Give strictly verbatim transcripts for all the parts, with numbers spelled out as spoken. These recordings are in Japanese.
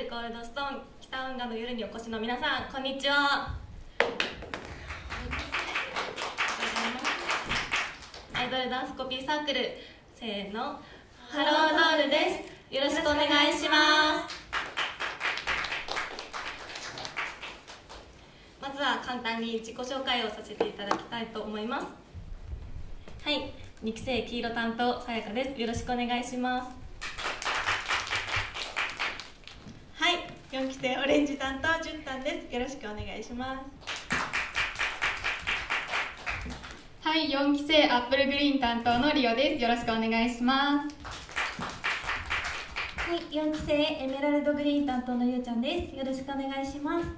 ゴールドストーン北運河の夜にお越しの皆さん、こんにちは。アイドルダンスコピーサークル、せーの、ハロードールです。よろしくお願いします。まずは簡単に自己紹介をさせていただきたいと思います。はい、にき生黄色担当さやかです。よろしくお願いします。 はい、よんき生オレンジ担当じゅんたんです。よろしくお願いします。 はい、よんき生アップルグリーン担当のリオです。よろしくお願いします。 はい、よんき生エメラルドグリーン担当のゆうちゃんです。よろしくお願いします。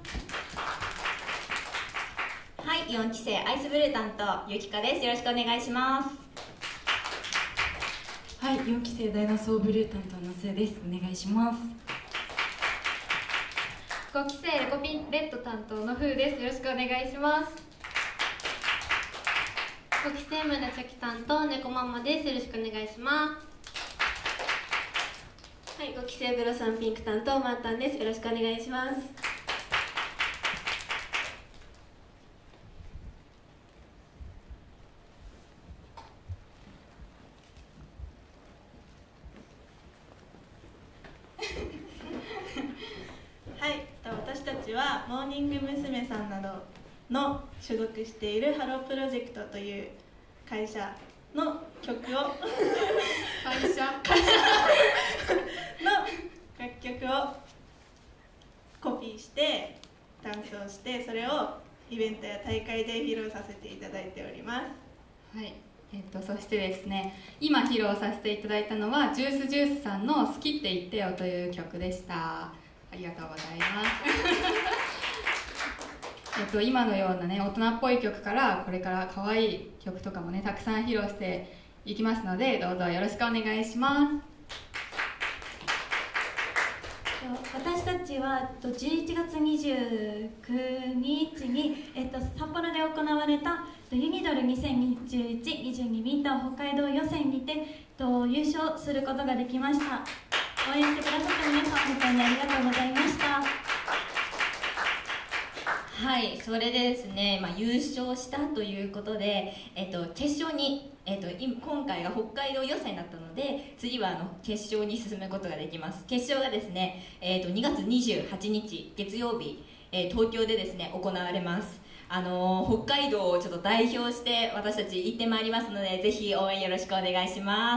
はい、よんき生アイスブルー担当ゆきかです。よろしくお願いします。 はい、よんき生ダイナソーブルー担当のすえです。お願いします。 ごき生レコピンレッド担当のふうです。よろしくお願いします。 ごき生紫担当猫ママです。よろしくお願いします。 はい、ごき生ブロサンピンク担当マンタンです。よろしくお願いします。 はい、私たちはモーニング娘。さんなどの所属しているハロープロジェクトという会社の曲を会社の楽曲をコピーしてダンスをして、それをイベントや大会で披露させていただいております。 はい、えっと、そしてですね、今披露させていただいたのはジュースジュースさんの「好きって言ってよ」という曲でした。ありがとうございますえっと、今のようなね、大人っぽい曲からこれから可愛い曲とかもね、たくさん披露していきますので、どうぞよろしくお願いします。 私たちはじゅういちがつにじゅうくにちに、えっと、札幌で行われたユニドルにせんにじゅういち にじゅうにウィンター北海道予選にて、えっと、優勝することができました。応援してくださった皆さん、本当にありがとうございました。 はい、それでですね、まあ、優勝したということで、えっと、決勝に、えっと、今回が北海道予選だったので、次はあの決勝に進むことができます。決勝がですね、えっと、にがつにじゅうはちにち月曜日、えー、東京でですね行われます。あのー、北海道をちょっと代表して私たち行ってまいりますので、ぜひ応援よろしくお願いします。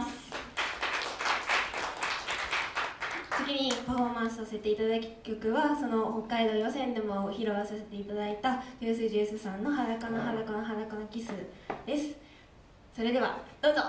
次にパフォーマンスさせていただく曲は、その北海道予選でも披露させていただいたジュースジュースさんの「裸の裸の裸のキス」です。それではどうぞ。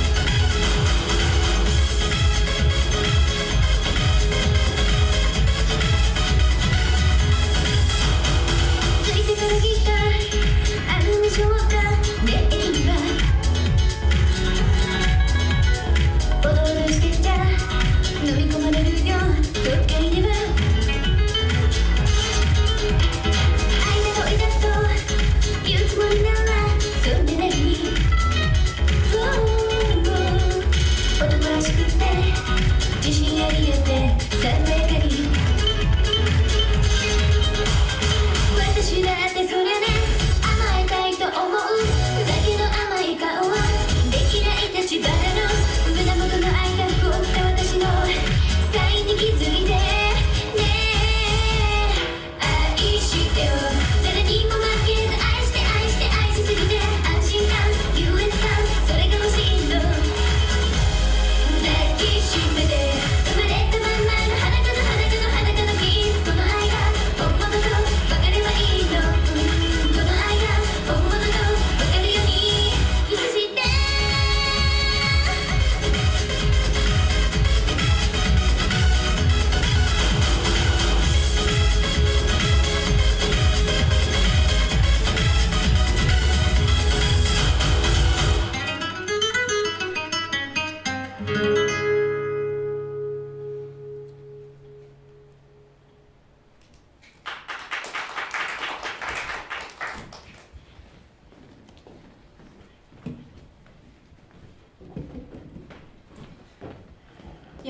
「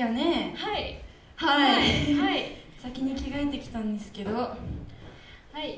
やね。 はいはい、 はい、 先に着替えてきたんですけど、 はい、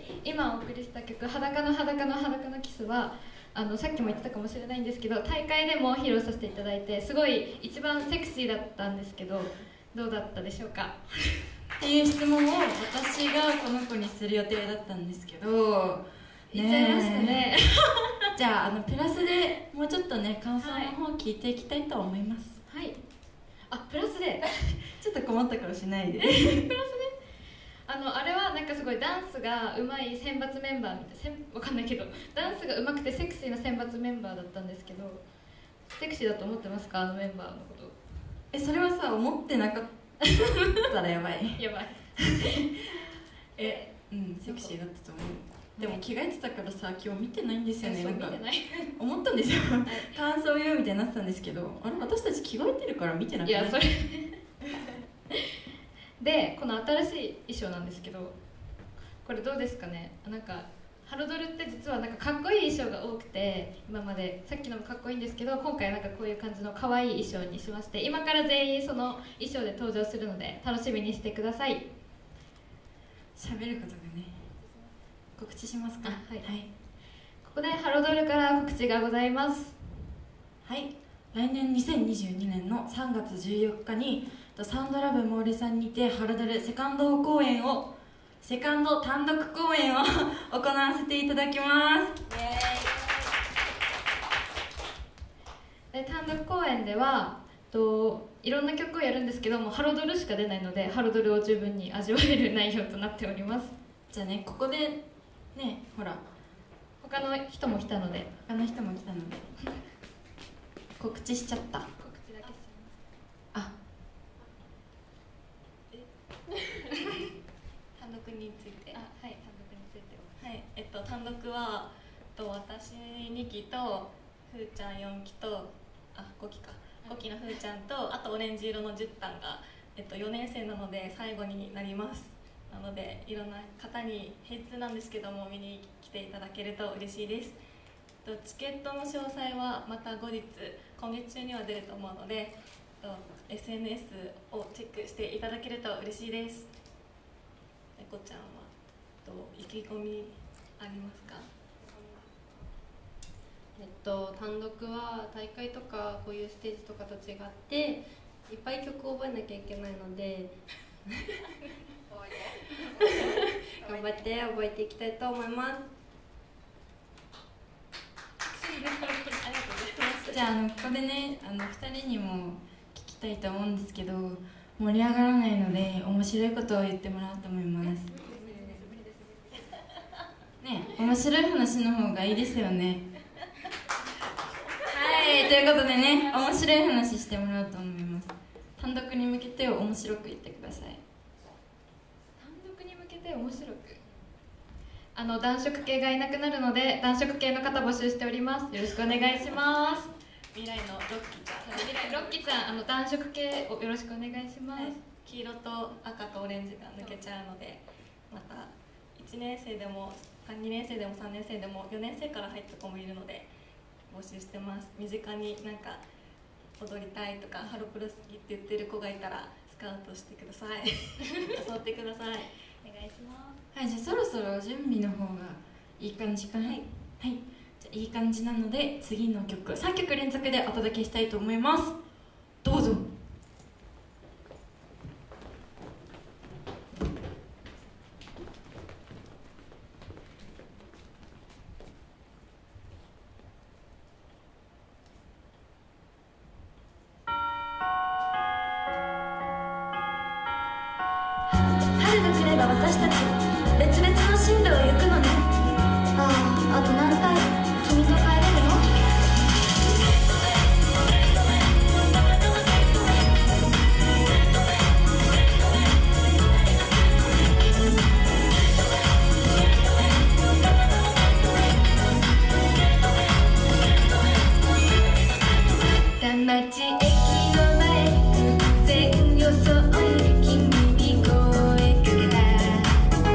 今お送りした曲「裸の裸の裸のキスは」あのさっきも言ってたかもしれないんですけど、大会でも披露させていただいてすごい一番セクシーだったんですけど、どうだったでしょうかっていう質問を私がこの子にする予定だったんですけど、 言っちゃいましたね。 じゃあ、あのプラスでもうちょっとね感想の方聞いていきたいと思います。 はい、あ、プラスでちょっと困った顔しないで。 プラスであのあれはなんかすごいダンスが上手い選抜メンバーみたいな、わかんないけどダンスが上手くてセクシーな選抜メンバーだったんですけど、セクシーだと思ってますか、あのメンバーのこと。 え、それはさ、思ってなかったらやばい。 やばいえ、うん、セクシーだったと思う。でも着替えてたからさ、今日見てないんですよね。なんか思ったんですよ。感想言うみたいになってたんですけど、あれ、私たち着替えてるから見てなくて。 いや、それで、この新しい衣装なんですけど、これどうですかね。なんかハロドルって実はなんかかっこいい衣装が多くて、今までさっきのもかっこいいんですけど、今回なんかこういう感じの可愛い衣装にしまして、今から全員その衣装で登場するので楽しみにしてください。 喋ることがね、告知しますか。 はい、 はい、 ここでハロドルから告知がございます。 はい、来年にせんにじゅうにねんのさんがつじゅうよっかにサウンドラブモーレさんにてハロドルセカンド公演をセカンド単独公演を行わせていただきます。 で、単独公演ではといろんな曲をやるんですけども、ハロドルしか出ないのでハロドルを十分に味わえる内容となっております。 じゃあね、ここでね、ほら他の人も来たので他の人も来たので告知しちゃった。 告知だけしあ単独について。 あ、はい、単独について。 はい、えっと単独はと私にきとふーちゃんよんきとあごきかごきのふーちゃんと、あとオレンジ色のじゅったんが、えっと、よねん生なので最後になります。なのでいろんな方に平日なんですけども見に来ていただけると嬉しいです。とチケットの詳細はまた後日今月中には出ると思うので、と エスエヌエス をチェックしていただけると嬉しいです。猫ちゃんはと意気込みありますか？ えっと、単独は大会とかこういうステージとかと違っていっぱい曲を覚えなきゃいけないので頑張って覚えていきたいと思います。 じゃあ、あのここでね、あのふたりにも聞きたいと思うんですけど、盛り上がらないので面白いことを言ってもらおうと思います。ね、面白い話の方がいいですよね。はい、ということでね、面白い話してもらおうと思います。単独に向けて面白く言ってください。 単独に向けて面白く、あの男色系がいなくなるので男色系の方募集しております。よろしくお願いします。 未来のロッキーちゃん、 未来ロッキーちゃん、あの男色系をよろしくお願いします。 はい、黄色と赤とオレンジが抜けちゃうので、またいちねん生でもにねん生でもさんねん生でもよねん生から入った子もいるので募集してます。身近になんか踊りたいとかハロプロ好きって言ってる子がいたらスカウトしてください。誘ってください。お願いします。 はい、じゃあそろそろ準備の方がいい感じかな。はい、はい、じゃあいい感じなので次の曲さんきょく連続でお届けしたいと思います。どうぞ。 春が来れば私たち別々の進路を行くのね。ああ、あと何回君と帰れるの？田町駅の前偶然装い君に声かけた。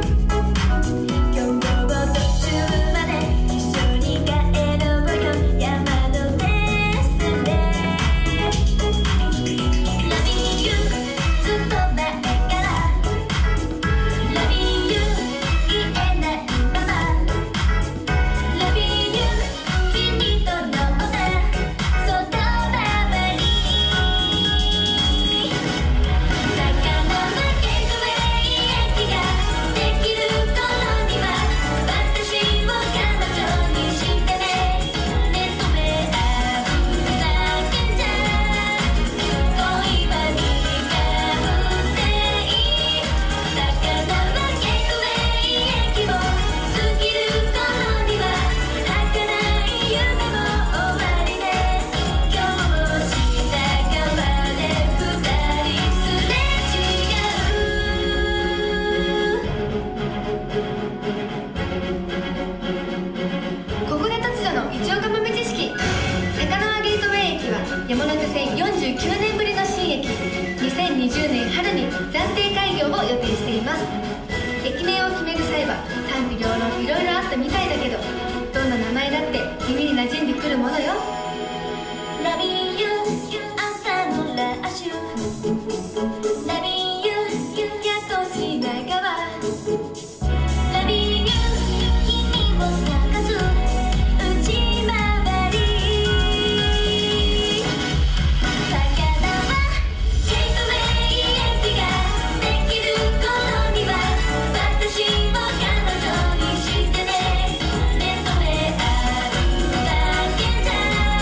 みたいだけど、どんな名前だって耳に馴染んでくるものよ。ラビーユ朝のラッシュ、ラビーユやと品川、ラビーユ君を探す内回り、魚はゲートウェイエンジができる頃には私を彼女にしてね。目の目あるだけじゃ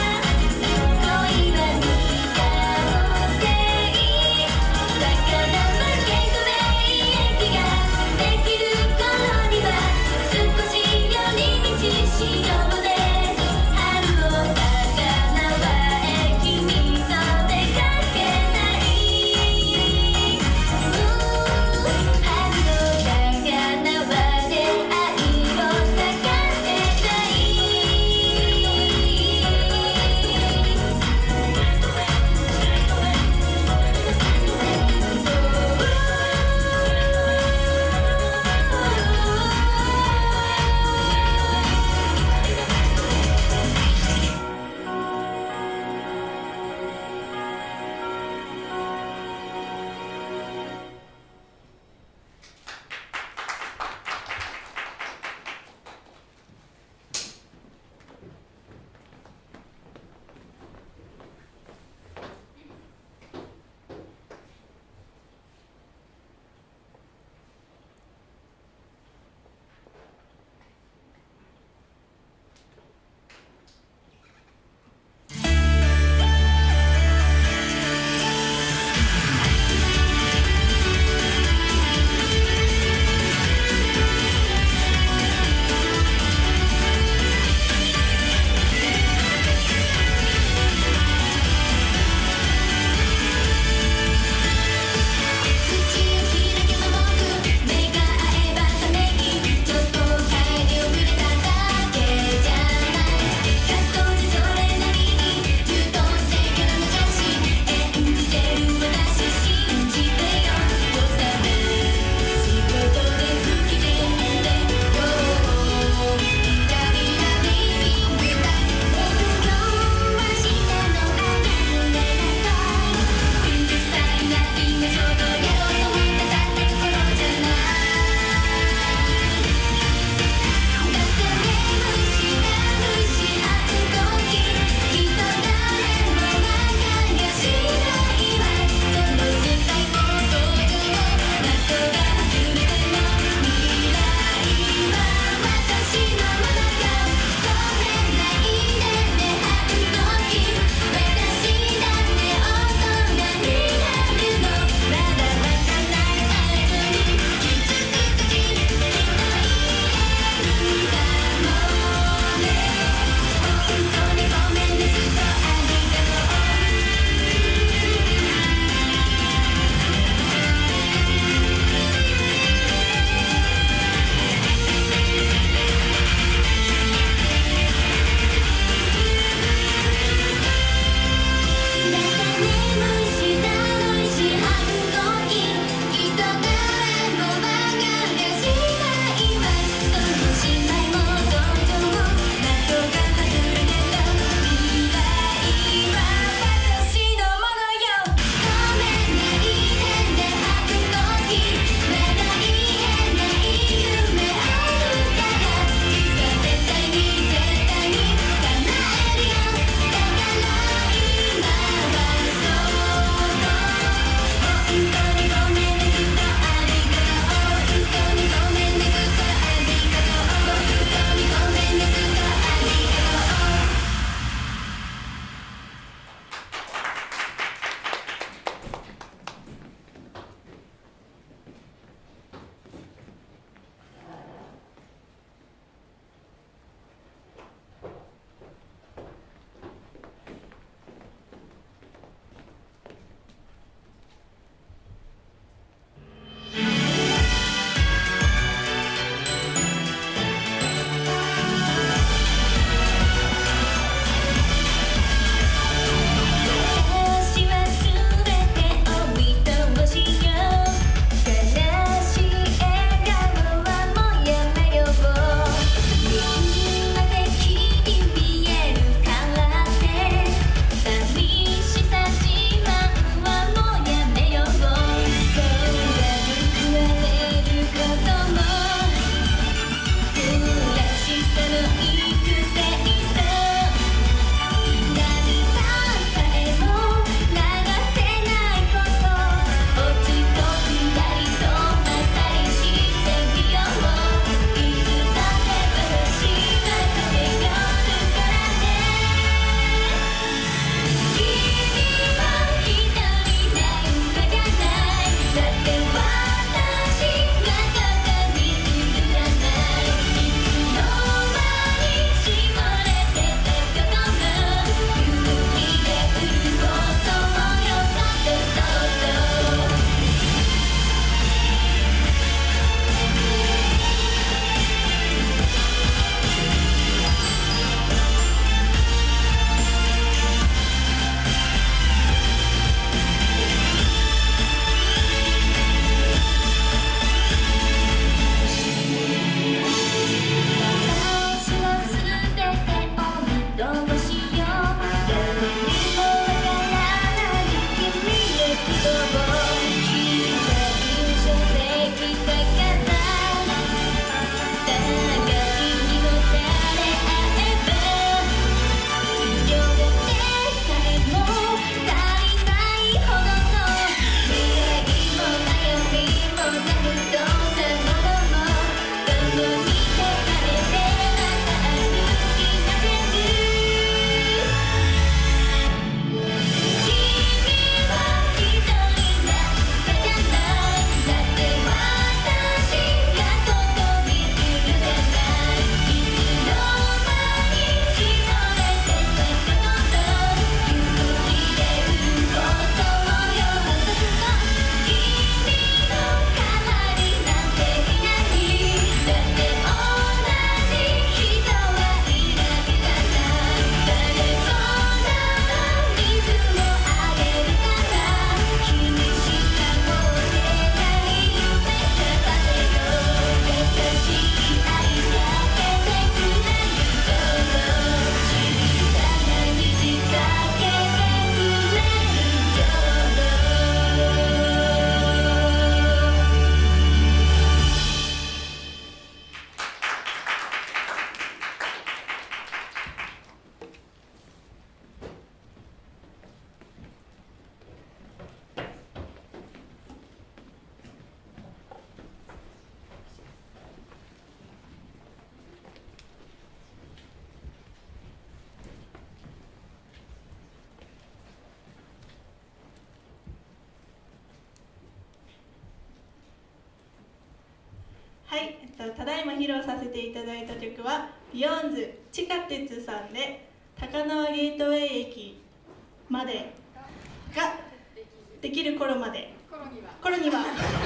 はい、えっと、ただいま披露させていただいた曲はビヨーンズ地下鉄さんで高輪ゲートウェイ駅までができる頃まで頃には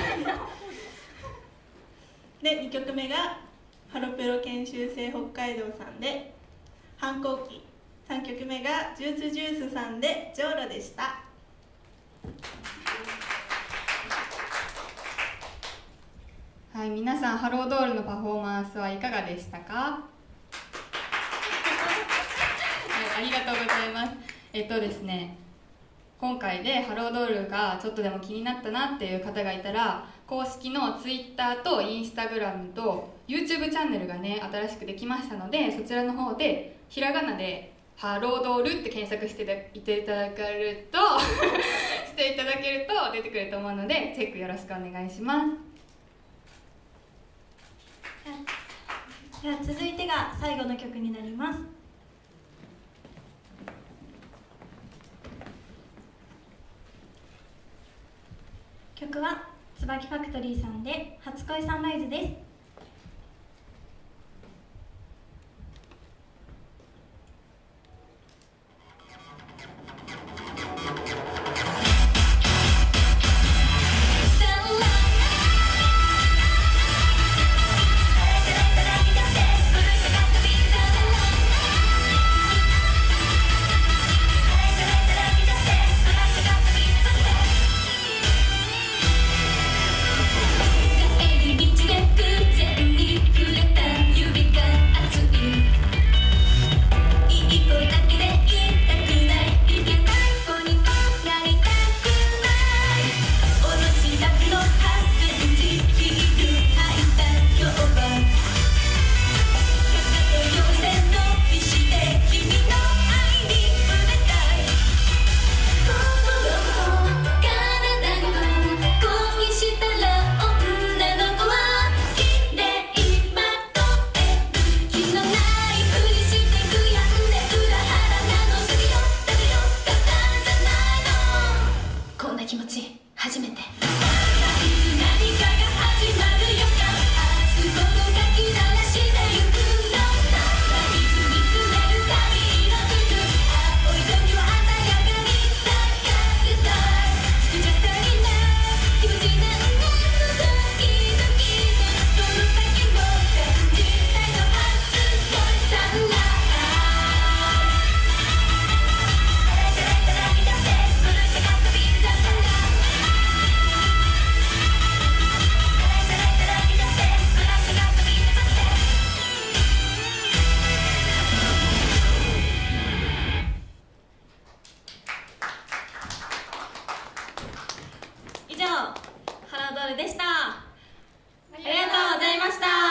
でにきょくめがハロプロ研修生北海道さんで反抗期、さんきょくめがジュースジュースさんでジョーロでした。 はい、皆さんハロードールのパフォーマンスはいかがでしたか？はい、ありがとうございます。えっとですね、今回でハロードールがちょっとでも気になったなっていう方がいたら、公式の ツイッター と インスタグラム と ユーチューブ チャンネルがね新しくできましたので、そちらの方でひらがなでハロードールって検索していただけるとしていただけると出てくると思うので、チェックよろしくお願いします。 では続いてが最後の曲になります。曲は椿ファクトリーさんで初恋サンライズです。 以上ハロードールでした。ありがとうございました。